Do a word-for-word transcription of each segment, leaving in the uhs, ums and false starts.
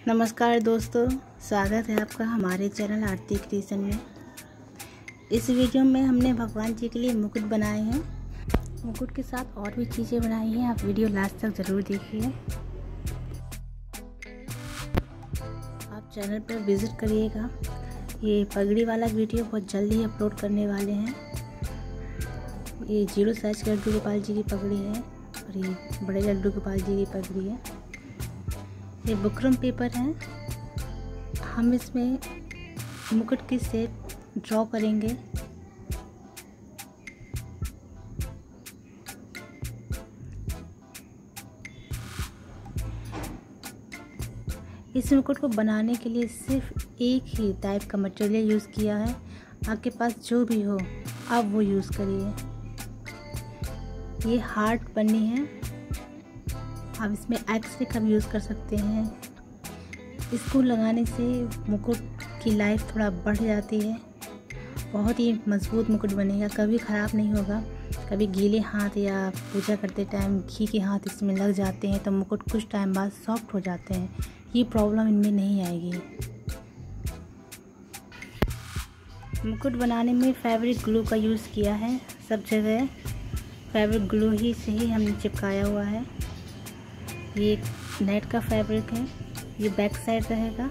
नमस्कार दोस्तों, स्वागत है आपका हमारे चैनल आरती क्रिएशन में। इस वीडियो में हमने भगवान जी के लिए मुकुट बनाए हैं। मुकुट के साथ और भी चीज़ें बनाई हैं। आप वीडियो लास्ट तक ज़रूर देखिए। आप चैनल पर विज़िट करिएगा। ये पगड़ी वाला वीडियो बहुत जल्दी ही अपलोड करने वाले हैं। ये जीरो साइज के लड्डू गोपाल जी की पगड़ी है और ये बड़े लड्डू गोपाल जी की पगड़ी है। ये बुकरम पेपर है। हम इसमें मुकुट की शेप ड्रॉ करेंगे। इस मुकुट को बनाने के लिए सिर्फ एक ही टाइप का मटेरियल यूज़ किया है। आपके पास जो भी हो आप वो यूज़ करिए। ये हार्ट पन्नी है। आप इसमें एक्सरे का भी यूज़ कर सकते हैं। इसको लगाने से मुकुट की लाइफ थोड़ा बढ़ जाती है। बहुत ही मज़बूत मुकुट बनेगा, कभी ख़राब नहीं होगा। कभी गीले हाथ या पूजा करते टाइम घी के हाथ इसमें लग जाते हैं तो मुकुट कुछ टाइम बाद सॉफ्ट हो जाते हैं। ये प्रॉब्लम इनमें नहीं आएगी। मुकुट बनाने में फैब्रिक ग्लू का यूज़ किया है। सब जगह फैब्रिक ग्लू ही से ही हमने चिपकाया हुआ है। ये नेट का फैब्रिक है। ये बैक साइड रहेगा।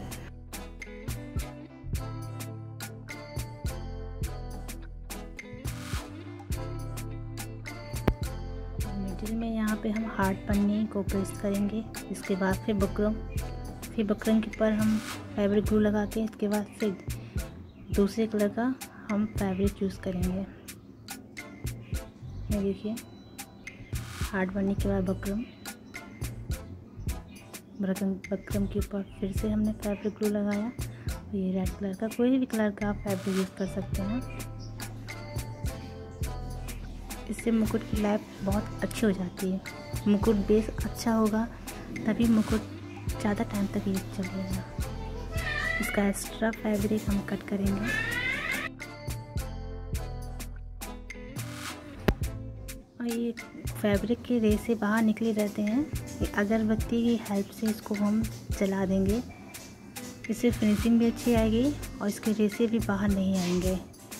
मिडिल में यहाँ पे हम हार्ड पन्नी को प्रेस करेंगे। इसके बाद फिर बकरम फिर बकरम के ऊपर हम फैब्रिक ग्लू लगा के इसके बाद फिर दूसरे कलर का हम फैब्रिक यूज़ करेंगे। ये देखिए, हार्ड पन्नी के बाद बकरम बकरम बकरम के ऊपर फिर से हमने फैब्रिक ग्लू लगाया। ये रेड कलर का, कोई भी कलर का आप फैब्रिक यूज़ कर सकते हैं। इससे मुकुट की लाइफ बहुत अच्छी हो जाती है। मुकुट बेस अच्छा होगा तभी मुकुट ज़्यादा टाइम तक यूज चलेगा। इसका एक्स्ट्रा फैब्रिक हम कट करेंगे। और ये फैब्रिक के रेसे बाहर निकले रहते हैं। ये अगरबत्ती की हेल्प से इसको हम जला देंगे। इससे फिनिशिंग भी अच्छी आएगी और इसके रेसे भी बाहर नहीं आएंगे।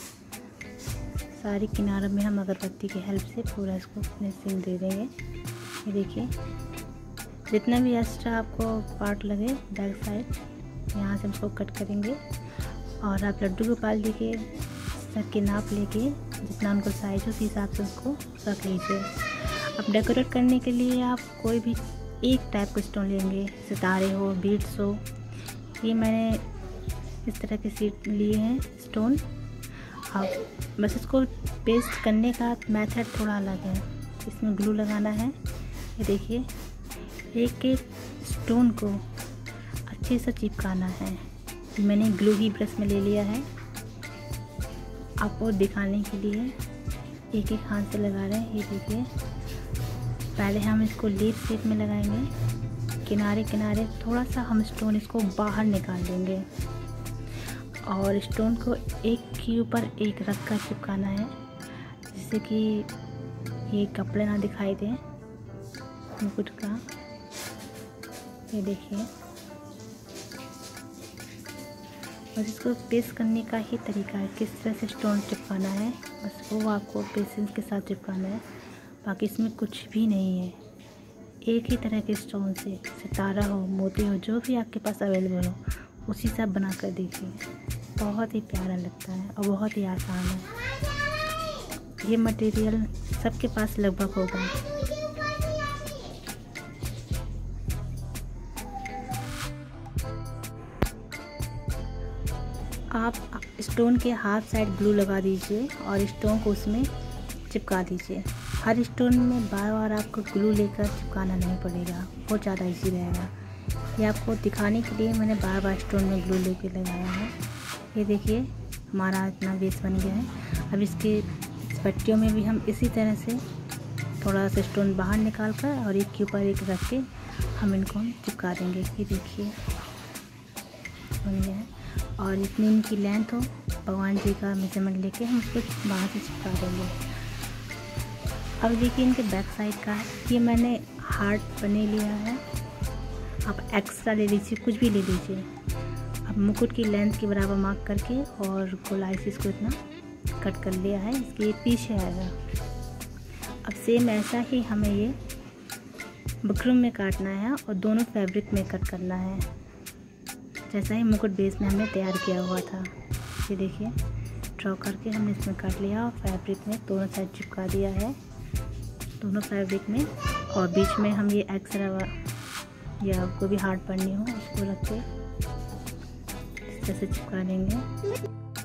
सारी किनारों में हम अगरबत्ती की हेल्प से पूरा इसको फिनिशिंग दे देंगे। ये देखिए, जितना भी एक्स्ट्रा आपको पार्ट लगे बैक साइड, यहाँ से हम इसको कट करेंगे। और आप लड्डू गोपाल जी के सर के नाप लेके जितना उनको साइज हो उस हिसाब से उसको रख लीजिए। अब डेकोरेट करने के लिए आप कोई भी एक टाइप का स्टोन लेंगे, सितारे हो, बीड्स हो। ये मैंने इस तरह के सीट लिए हैं स्टोन। अब बस इसको पेस्ट करने का मेथड थोड़ा अलग है। इसमें ग्लू लगाना है। ये देखिए, एक एक स्टोन को अच्छे से चिपकाना है। मैंने ग्लू ही ब्रश में ले लिया है। आपको दिखाने के लिए एक एक हाथ से लगा रहे हैं। ये देखिए, पहले हम इसको लीफ शेप में लगाएंगे। किनारे किनारे थोड़ा सा हम स्टोन इसको बाहर निकाल देंगे और स्टोन को एक के ऊपर एक रख कर चिपकाना है, जिससे कि ये कपड़े ना दिखाई दें मुकुट का। ये देखिए, और इसको पेस्ट करने का ही तरीका है, किस तरह से स्टोन चिपकाना है, बस वो आपको पेशेंस के साथ चिपकाना है। बाकी इसमें कुछ भी नहीं है। एक ही तरह के स्टोन से सितारा हो, मोती हो, जो भी आपके पास अवेलेबल हो उसी से आप बना कर देखिए। बहुत ही प्यारा लगता है और बहुत ही आसान है। ये मटेरियल सबके पास लगभग होगा। आप स्टोन के हाफ साइड ग्लू लगा दीजिए और स्टोन को उसमें चिपका दीजिए। हर स्टोन में बार बार आपको ग्लू लेकर चिपकाना नहीं पड़ेगा, बहुत ज़्यादा इजी रहेगा। ये आपको दिखाने के लिए मैंने बार बार स्टोन में ग्लू लेके लगाया है। ये देखिए, हमारा इतना बेस बन गया है। अब इसके इस पट्टियों में भी हम इसी तरह से थोड़ा सा स्टोन बाहर निकाल कर और एक के ऊपर एक रख के हम इनको चिपका देंगे। ये देखिए, बन गया है। और इतनी इनकी लेंथ हो, भगवान जी का मेजरमेंट लेके हम उसको बाहर से चिपका देंगे। अब देखिए, इनके बैक साइड का है। ये मैंने हार्ट बने लिया है। आप एक्स्ट्रा ले लीजिए, कुछ भी ले लीजिए। अब मुकुट की लेंथ के बराबर मार्क करके और गोलाई से इसको इतना कट कर लिया है, इसके पीछे आएगा। अब सेम ऐसा ही हमें ये बुकरम में काटना है और दोनों फैब्रिक में कट करना है, जैसा ही मुकुट बेस में हमने तैयार किया हुआ था। ये देखिए ड्रॉ करके हमने इसमें काट लिया और फैब्रिक में दोनों साइड चिपका दिया है, दोनों फैब्रिक में। और बीच में हम ये एक्स्ट्रा या कोई भी हार्ड पन्नी हो उसको रख के इस तरह से चिपका देंगे।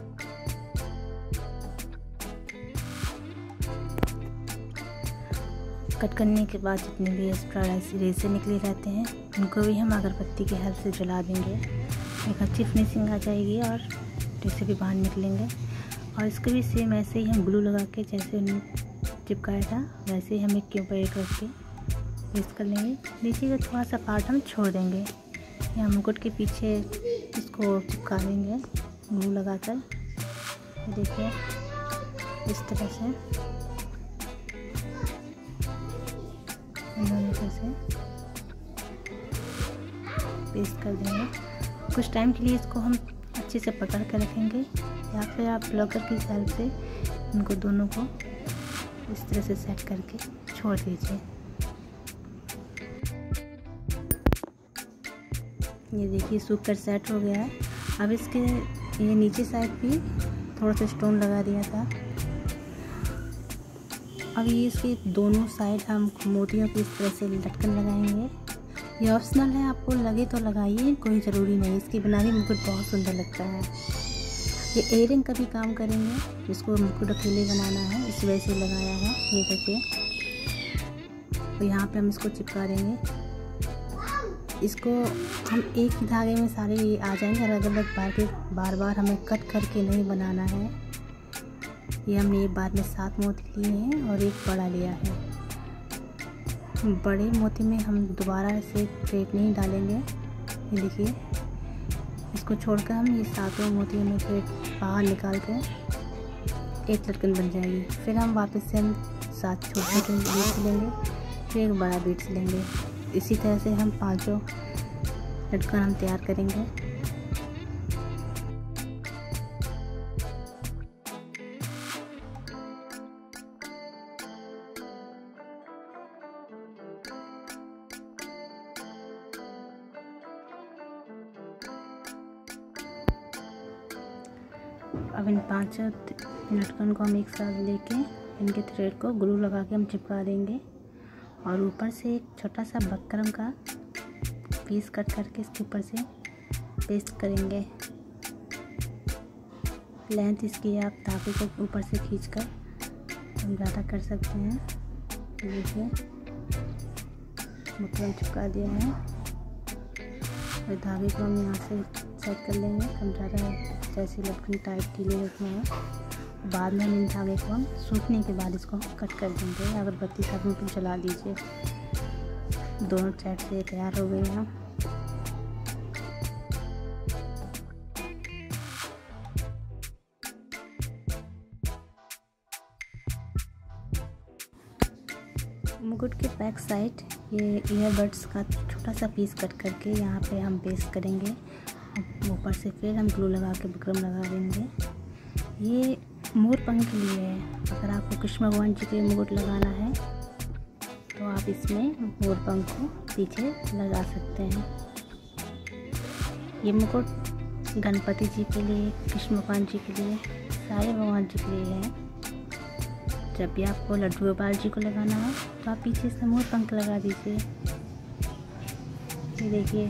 कट करने के बाद जितने भी एक्स्ट्रा रेसे निकले रहते हैं उनको भी हम अगरबत्ती की हेल्प से जला देंगे। एक अच्छी फिनिशिंग आ जाएगी और रेसे भी बाहर निकलेंगे। और इसको भी सेम ऐसे ही हम ग्लू लगा के जैसे चिपकाया था वैसे ही हम एक के ऊपर एक रख के पेस्ट कर लेंगे। नीचे का थोड़ा सा पार्ट हम छोड़ देंगे, या मुकुट के पीछे इसको चिपका देंगे ग्लू लगाकर। देखिए इस तरह से से पेस्ट कर देंगे। कुछ टाइम के लिए इसको हम अच्छे से पकड़ कर रखेंगे, या फिर आप ब्लॉकर की हेल्प से इनको दोनों को इस तरह से सेट करके छोड़ दीजिए। ये देखिए सूख कर सेट हो गया है। अब इसके ये नीचे साइड भी थोड़ा सा स्टोन लगा दिया था। अब ये इसके दोनों साइड हम मोतियों की इस तरह से लटकन लगाएंगे। ये ऑप्शनल है, आपको लगे तो लगाइए, कोई ज़रूरी नहीं। इसके बिना भी मुकुट बहुत सुंदर लगता है। ये एयरिंग का भी काम करेंगे, जिसको मुकुट अकेले बनाना है इस वजह से लगाया है। ये देखिए तो यहाँ पे हम इसको चिपका देंगे। इसको हम एक ही धागे में सारे ये आ जाएंगे, अलग अलग बार के बार बार हमें कट करके नहीं बनाना है। ये हमने एक बाद में सात मोती लिए हैं और एक बड़ा लिया है। बड़े मोती में हम दोबारा से थ्रेड नहीं डालेंगे। ये देखिए इसको छोड़कर हम ये सातों मोतियों में थ्रेड बाहर निकाल के एक लटकन बन जाएगी। फिर हम वापस से हम सात छोटे छोटे बीट्स लेंगे, फिर एक बड़ा बीट्स लेंगे। इसी तरह से हम पांचों लटकन हम तैयार करेंगे। अब इन पांचों लटकन को हम एक साथ लेके इनके थ्रेड को ग्लू लगा के हम चिपका देंगे और ऊपर से एक छोटा सा बकरम का पीस कट करके इसके ऊपर से पेस्ट करेंगे। लेंथ इसकी आप धागे को ऊपर से खींचकर हम ज़्यादा कर सकते हैं। देखिए बकरम चिपका दिया है और धागे को हम यहाँ से सेट कर लेंगे। हम ज़्यादा जैसे लटकन टाइट के लिए रखना है। बाद में हम इन धागे को हम सूखने के बाद इसको कट कर देंगे। अगरबत्ती साथ में जला दीजिए। दोनों साइड से तैयार हो गए हैं। मुकुट के बैक साइड ये ईयरबड्स का छोटा सा पीस कट करके यहाँ पे हम पेस्ट करेंगे। ऊपर से फिर हम ग्लू लगा के बकरम लगा देंगे। ये मोर पंख के लिए है। अगर आपको कृष्ण भगवान जी के मुकुट लगाना है तो आप इसमें मोर पंख को पीछे लगा सकते हैं। ये मुकुट गणपति जी के लिए, कृष्ण भगवान जी के लिए, सारे भगवान जी के लिए है। जब भी आपको लड्डू गोपाल जी को लगाना हो तो आप पीछे से मोर पंख लगा दीजिए। ये देखिए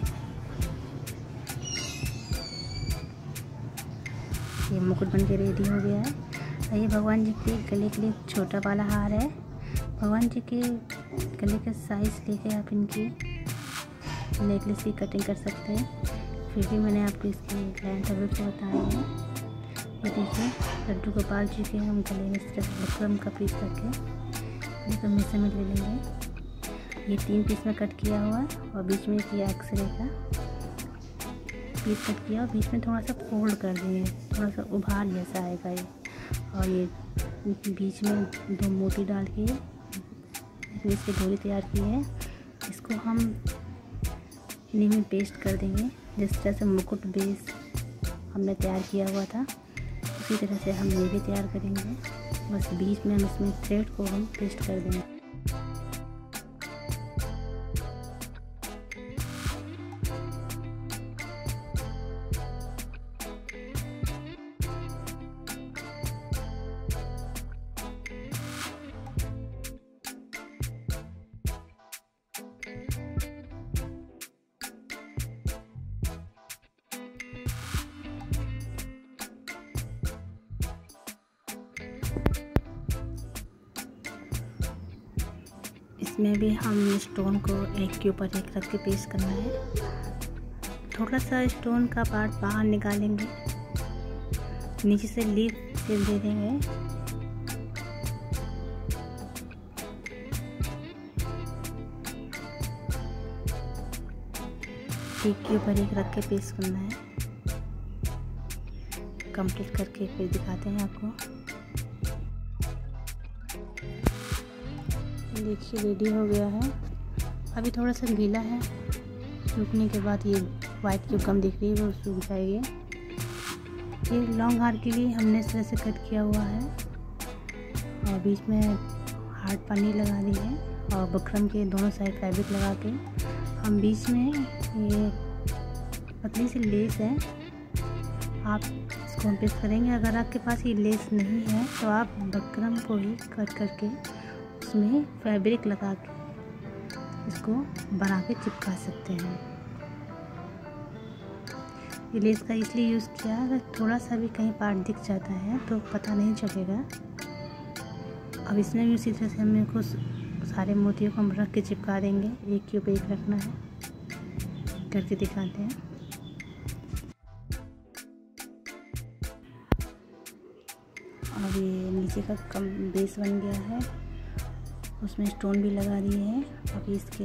ये मुकुट बन के रेडी हो गया है। ये भगवान जी के गले के लिए छोटा वाला हार है। भगवान जी के गले का साइज़ लेके आप इनकी नेकलेस की कटिंग कर सकते हैं। फिर भी मैंने आपको इसकी लेंथ और विड्थ बताया है। ये देखिए लड्डू गोपाल जी के हम गले में इस तरह से बकरम का पीस रखे इसको मेजरमेंट ले लेंगे। ये तीन पीस में कट किया हुआ है और बीच में किया एक्सरे का पीस कट किया और बीच में थोड़ा सा फोल्ड कर दिए, थोड़ा सा उभार जैसा आएगा ये। और ये बीच में दो मोती डाल के इसकी डोरी तैयार की है। इसको हम इन्हीं में पेस्ट कर देंगे। जिस तरह से मुकुट बेस हमने तैयार किया हुआ था उसी तरह से हम ये भी तैयार करेंगे। बस बीच में हम इसमें थ्रेड को हम पेस्ट कर देंगे। इसमें भी हम स्टोन को एक के ऊपर एक रख के पेस्ट करना है। थोड़ा सा स्टोन का पार्ट बाहर निकालेंगे, नीचे से लीफ शेप दे देंगे। एक के ऊपर एक रख के पेस्ट करना है। कंप्लीट करके फिर दिखाते हैं आपको। देखिए रेडी हो गया है। अभी थोड़ा सा गीला है, सूखने के बाद ये वाइट जो कम दिख रही है वो सूख जाएगी। ये लॉन्ग हार के लिए हमने इस तरह से कट किया हुआ है और बीच में हार्ड पन्नी लगा दी है और बकरम के दोनों साइड फैब्रिक लगा के हम बीच में ये पतली सी लेस है, आप इसको हम पेस्ट करेंगे। अगर आपके पास ये लेस नहीं है तो आप बकरम को ही कट करके उसमें फैब्रिक लगा के इसको बना के चिपका सकते हैं। ये लेस का इसलिए यूज़ किया, अगर थोड़ा सा भी कहीं पार्ट दिख जाता है तो पता नहीं चलेगा। अब इसमें भी उसी तरह से हमें कुछ सारे मोतियों को हम रख के चिपका देंगे। एक के ऊपर एक रखना है, करके दिखाते हैं। अब ये नीचे का कम बेस बन गया है, उसमें स्टोन भी लगा दिए हैं। अभी इसके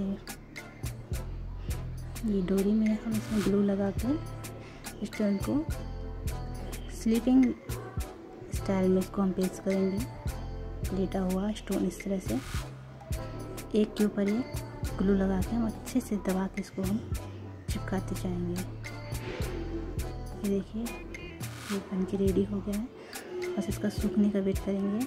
ये डोरी में हम इसमें ग्लू लगा के स्टोन को स्लीपिंग स्टाइल में इसको हम पेस्ट करेंगे। लेटा हुआ स्टोन इस तरह से एक के ऊपर एक ग्लू लगा के हम अच्छे से दबा के इसको हम चिपकाते जाएंगे। ये देखिए ये बन के रेडी हो गया है, बस इसका सूखने का वेट करेंगे।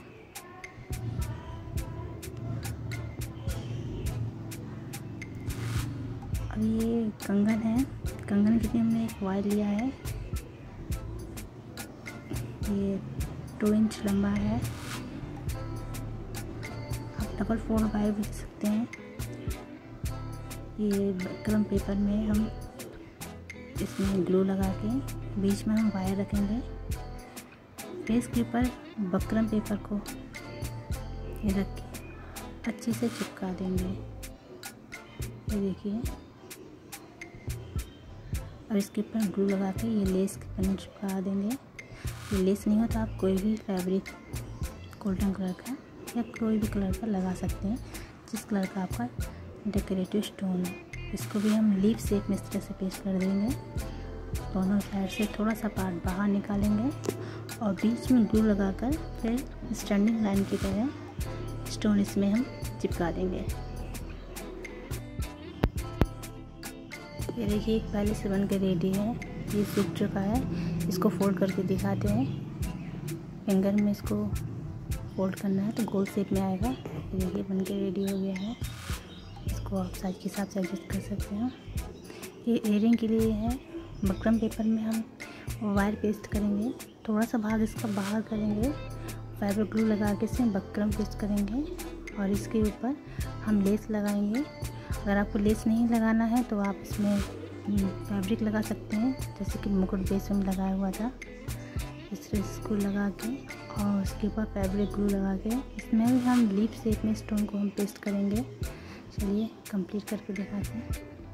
अब ये कंगन है, कंगन के लिए हमने एक वायर लिया है, ये दो इंच लंबा है। आप डबल फोल्ड वायर भी सकते हैं। ये बकरम पेपर में हम इसमें ग्लू लगा के बीच में हम वायर रखेंगे। फेस के ऊपर बकरम पेपर को ये रख के अच्छे से चिपका देंगे। ये देखिए, और इसके ऊपर ग्लू लगा के ये लेस के पन्नी चिपका देंगे। ये लेस नहीं हो तो आप कोई भी फैब्रिक गोल्डन कलर का या कोई भी कलर का लगा सकते हैं, जिस कलर का आपका डेकोरेटिव स्टोन है। इसको भी हम लीफ शेप में इस तरह से पेस्ट कर देंगे। दोनों साइड से थोड़ा सा पार्ट बाहर निकालेंगे और बीच में ग्लू लगाकर फिर स्टैंडिंग लाइन की तरह स्टोन इसमें हम चिपका देंगे। ये देखिए एक पहले से बन के रेडी है, ये सूख चुका है। इसको फोल्ड करके दिखाते हैं। फिंगर में इसको फोल्ड करना है तो गोल शेप में आएगा। ये देखिए बन के रेडी हो गया है। इसको आप साइज के हिसाब से एडजस्ट कर सकते हैं। ये इयरिंग के लिए है। बकरम पेपर में हम वायर पेस्ट करेंगे, थोड़ा सा भाग इसका बाहर करेंगे, फैब्रिक ग्लू लगा के इसमें बकरम पेस्ट करेंगे और इसके ऊपर हम लेस लगाएंगे। अगर आपको लेस नहीं लगाना है तो आप इसमें फैब्रिक लगा सकते हैं, जैसे कि मुकुट बेस में लगाया हुआ था। इस तरह इसको लगा के और उसके ऊपर फैब्रिक ग्लू लगा के इसमें भी हम लीफ शेप में स्टोन को हम पेस्ट करेंगे। चलिए कंप्लीट करके दिखाते हैं।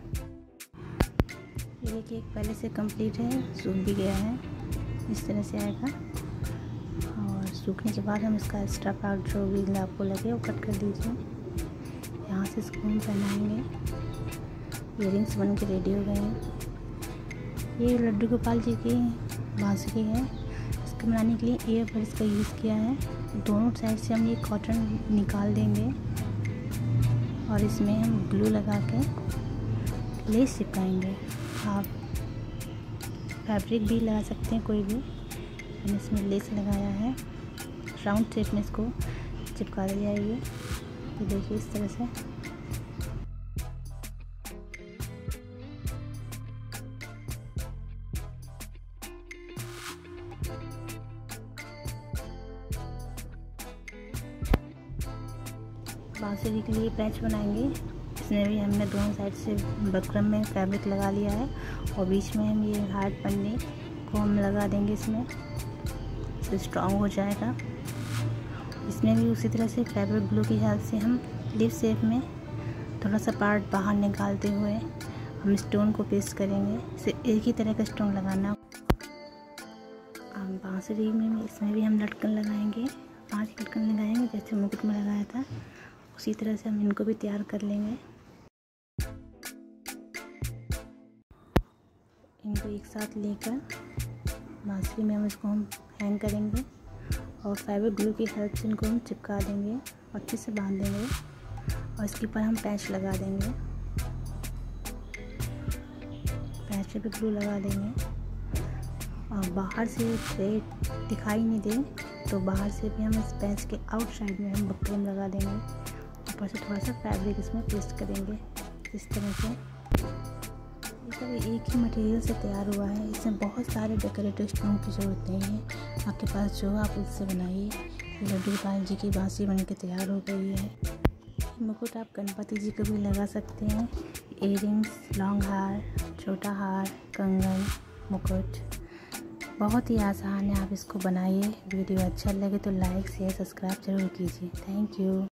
ये देखिए पहले से कंप्लीट है, सूख भी गया है, इस तरह से आएगा। और सूखने के बाद हम इसका एक्स्ट्रा पार्ट जो भी आपको लगे वो कट कर दीजिए। यहाँ से इसको हम पहनाएंगे। इयरिंग्स बन के रेडी हो गए हैं। ये लड्डू गोपाल जी की बांसुरी है। इसको बनाने के लिए एयर बड्स का यूज़ किया है। दोनों साइड से हम ये कॉटन निकाल देंगे और इसमें हम ग्लू लगा के लेस चिपकाएंगे। आप फैब्रिक भी लगा सकते हैं कोई भी, मैंने इसमें लेस लगाया है। राउंड शेप में इसको चिपका दिया है। ये तो देखिए इस तरह से। बांसुरी के लिए पैच बनाएंगे। इसमें भी हमने दोनों साइड से बकरम में फैब्रिक लगा लिया है और बीच में हम ये हार्ड पन्नी को हम लगा देंगे इसमें, तो स्ट्रॉन्ग हो जाएगा। इसमें भी उसी तरह से फैब्रिक ग्लू की हेल्प से हम लीफ शेप में थोड़ा सा पार्ट बाहर निकालते हुए हम स्टोन को पेस्ट करेंगे। इसे एक ही तरह का स्टोन लगाना। हम बांसुरी में इसमें भी हम लटकन लगाएंगे, पांच लटकन लगाएंगे जैसे मुकुट में लगाया था, उसी तरह से हम इनको भी तैयार कर लेंगे। इनको एक साथ लेकर बांसुरी में हम इसको हम हैंग करेंगे और फैब्रिक ग्लू की हेल्प से इनको हम चिपका देंगे, अच्छे से बांध देंगे और इसके ऊपर हम पैच लगा देंगे। पैच पे ग्लू लगा देंगे और बाहर से थ्रेड दिखाई नहीं दे तो बाहर से भी हम इस पैच के आउट साइड में हम बकरम लगा देंगे। ऊपर से थोड़ा सा फैब्रिक इसमें पेस्ट करेंगे इस तरह से। ये सब एक ही मटेरियल से तैयार हुआ है, इसमें बहुत सारे डेकोरेटिव स्टोन की ज़रूरत नहीं है। आपके पास जो आप उससे बनाइए। लड्डू गोपाल जी की बांसुरी बन के तैयार हो गई है। मुकुट आप गणपति जी को भी लगा सकते हैं। इयररिंग्स, लॉन्ग हार, छोटा हार, कंगन, मुकुट बहुत ही आसान है, आप इसको बनाइए। वीडियो अच्छा लगे तो लाइक शेयर सब्सक्राइब जरूर कीजिए। Thank you.